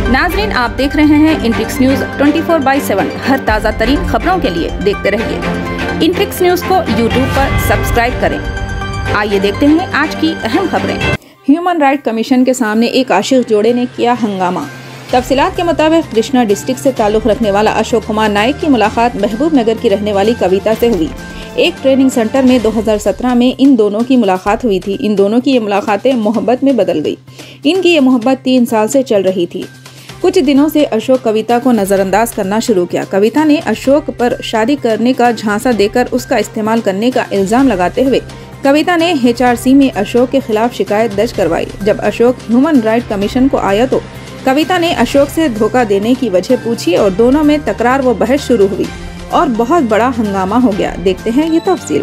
नाजरीन, आप देख रहे हैं इंट्रिक्स न्यूज 24/7। हर ताज़ा तरीन खबरों के लिए देखते रहिए इंट्रिक्स न्यूज को यूट्यूब पर सब्सक्राइब करें। आइए देखते हैं आज की अहम खबरें। ह्यूमन राइट कमीशन के सामने एक आशिक जोड़े ने किया हंगामा। तफसीलात के मुताबिक कृष्णा डिस्ट्रिक्ट से ताल्लुक़ रखने वाला अशोक कुमार नाइक की मुलाकात महबूब नगर की रहने वाली कविता से हुई। एक ट्रेनिंग सेंटर में 2017 में इन दोनों की मुलाकात हुई थी। इन दोनों की ये मुलाकातें मोहब्बत में बदल गई। इनकी ये मोहब्बत 3 साल से चल रही थी। कुछ दिनों से अशोक कविता को नज़रअंदाज करना शुरू किया। कविता ने अशोक पर शादी करने का झांसा देकर उसका इस्तेमाल करने का इल्ज़ाम लगाते हुए कविता ने HRC में अशोक के खिलाफ शिकायत दर्ज करवाई। जब अशोक ह्यूमन राइट कमीशन को आया तो कविता ने अशोक से धोखा देने की वजह पूछी और दोनों में तकरार व बहस शुरू हुई और बहुत बड़ा हंगामा हो गया। देखते हैं ये तफसील।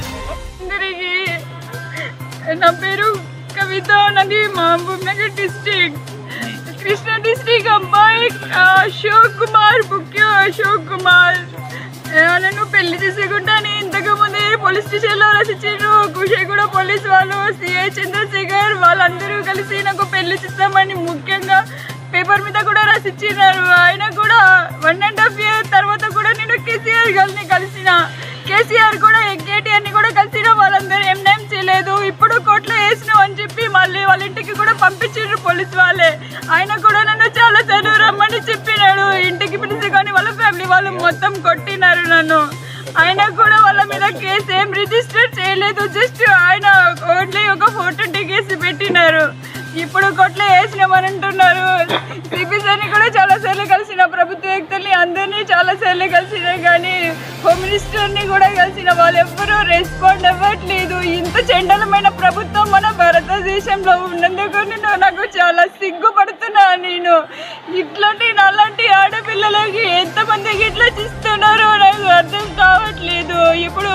ना पेरू कविता नदी Mahabubnagar district Krishna district अम्बाई अशोक कुमार मुख्य अशोक कुमार నన్ను పెళ్లి చేసుకుంటాను ఇంతకు ముందే పోలీస్ స్టేషన్లో రాసిచ్చారు కుషేగూడ పోలీస్ వాళ్ళు సిఐ చంద్రశేఖర్ వాళ్ళందరూ కలిసి నాకు పెళ్లి చేస్తామని ముఖ్యంగా పేపర్ మీద కూడా రాసిచ్చినారు। ఆయన కూడా 1.5 year తర్వాత కూడా నేను కేసీఆర్ గారిని కలిసిన కేసీఆర్ కూడా కేటీఆర్ ని కూడా కలిసిన వాళ్ళందరూ ఏం చేయలేదు। ఇప్పుడు కోర్టులో వేసినావు అని చెప్పి మళ్ళీ వాళ్ళ ఇంటికి కూడా పంపించారు పోలీస్ వాళ్ళే। ఆయన కూడా నన్ను చాలా సార్లు రమ్మని చెప్పినాడు ఇంటికి పిలిచి వాళ్ళ ఫ్యామిలీ వాళ్ళు మొత్తం కొట్టినారు నన్ను। ఆయన కూడా వాళ్ళ మీద కేసు ఏం రిజిస్టర్ చేయలేదు, జస్ట్ ఆయన ఓన్లీ ఒక ఫోటో దిగేసి పెట్టినారు। ఇప్పుడు కోర్టులో వేసినామని అంటున్నారు। సిపిసిని కూడా చాలా సార్లు కలిసిన, ప్రభుత్వ వ్యక్తుల్ని అందరినీ చాలా సార్లు కలిసిన, కానీ హోమ్ మినిస్టర్ని కూడా కలిసిన, వాళ్ళు ఎవ్వరూ రెస్పాండ్ అవ్వట్లేదు। ఇంత చండలమైన ప్రభుత్వం మన భారతదేశంలో ఉన్నందుకు నాకు చాలా సిగ్గుపడుతున్నా। నేను ఇట్లాంటి నాలాంటి ఆడపిల్లలకి ఎంతమందికి ఇట్లా చేస్తున్నారో నాకు అర్థం కావట్లేదు। ఇప్పుడు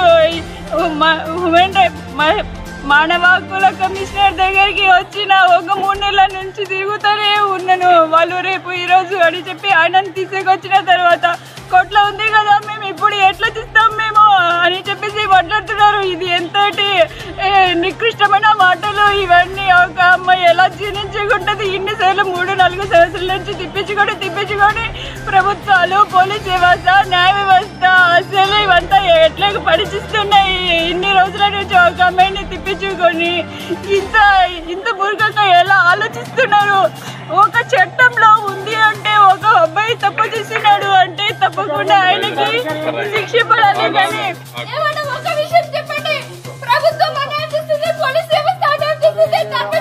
మానవ హక్కుల కమిషనర్ దగ్గరికి వచ్చిన ఒక 3 నెలల నుంచి తిరుగుతూనే ఉన్నాను। వాళ్ళు రేపు ఈరోజు అని చెప్పి ఆయనను తీసుకొచ్చిన తర్వాత కోర్టులో ఉంది కదా మేము ఇప్పుడు ఎట్లా చేస్తాం మేము అని చెప్పేసి మాట్లాడుతున్నారు। ఇది ఎంతటి నికృష్టమైన మాటలు ఇవన్నీ। ఒక అమ్మాయి ఎలా జీర్ణించుకుంటుంది? ఇన్నిసార్లు 3-4 సంవత్సరాల నుంచి తిప్పించుకొని ప్రభుత్వాలు, పోలీస్ వ్యవస్థ, న్యాయ వ్యవస్థ అసలు ఇవంతా ఎట్లా పరిచిస్తున్నాయి। ఇన్ని రోజుల నుంచి ఒక అమ్మాయిని తిప్పించుకొని ఇంత మూర్ఖంగా ఎలా ఆలోచిస్తున్నారు? ఒక చట్టంలో ఉంది అంటే ఒక అబ్బాయి తప్పు చేసినాడు అంటే తప్పకుండా ఆయనకి శిక్ష పడాలి। కానీ ఒక విషయం చెప్పండి, ప్రభుత్వం అన్యాయం చేస్తుంది, పోలీస్ వ్యవస్థ అన్యాయం చేస్తుంది,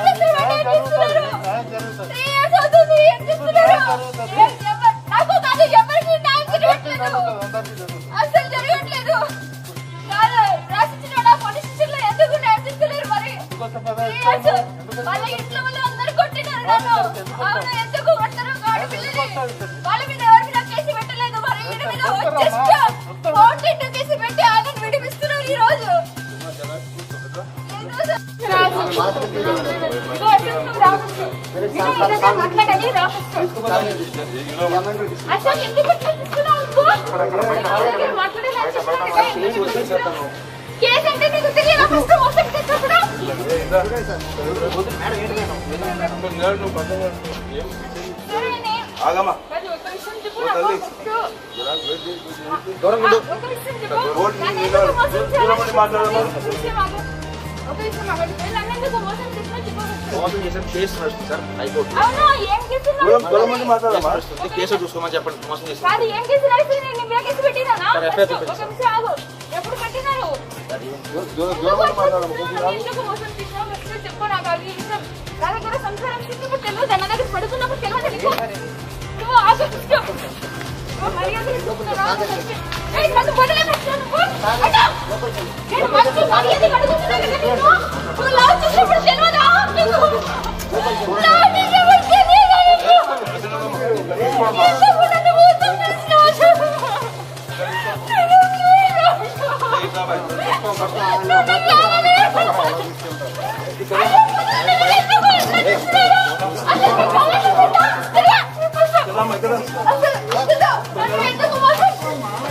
నాకు కాదు ఎవరికి న్యాయం జరగట్లేదు, అసలు జరగట్లేదు। రాసిచ్చిన పోలీస్ స్టేషన్లో ఎందుకు న్యాయం చేస్తలేరు? మరి వాళ్ళ ఇంట్లో వాళ్ళు అందరూ కొట్టినారు నన్ను। అవును, ఎందుకు కొడతారు? ఆడపిల్లని వాళ్ళ మీద ఎవరి మీద కేసు పెట్టలేదు, మరి వీడి మీద జస్ట్ 42 కేసు పెట్టి ఆయనను విడిపిస్తున్నారు ఈ రోజు। కేసు అంటే నీకు తెలియదా? ఫస్ట్ మోసం చేసినప్పుడు కేసు చూసుకోమని చెప్పండి। మోసం చేసి ఎప్పుడు పెట్టినారు? చెప్పు నాకు అది ఇష్టం। నా దగ్గర సంసారం తెలియదు, నా దగ్గర పడుతున్నప్పుడు తెలియదు, నువ్వు ఆశిస్తూ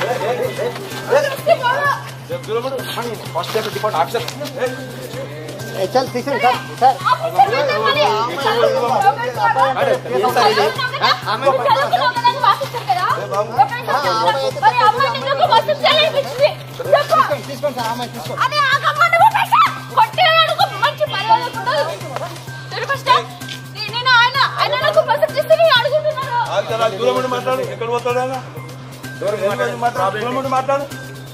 फर्स्ट डिपार्ट ऑफिसर चल తీసుకోండి సార్ తీసుకోండి సార్ అమ్మాయి తీసుకోండి దూరం మాట్లాడు ఎక్కడ పోతాడు దూరం మాట్లాడు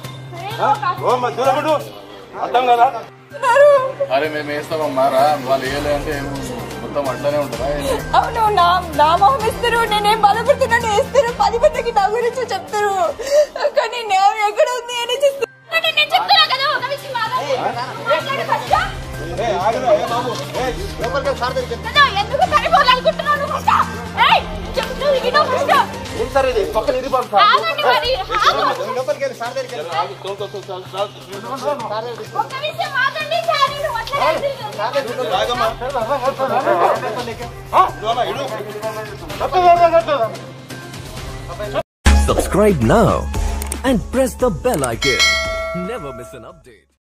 దూరం అర్థం కదా అరే మేము వేస్తామమ్మా రా వాళ్ళు వేయలే అంటే మొత్తం అట్లానే ఉంటుందా అవును నా మొహం ఇస్తారు నేనేం బాధపడుతున్నాను వేస్తారు 10 మందికి నా గురించి చెప్తారు కానీ నేను ఎక్కడ ఉంది అని చెప్తున్నా కదా ఒక విషయం ఎందుకు సరిపోవాలనుకుంటున్నాను Subscribe now and press the bell icon. Never miss an update.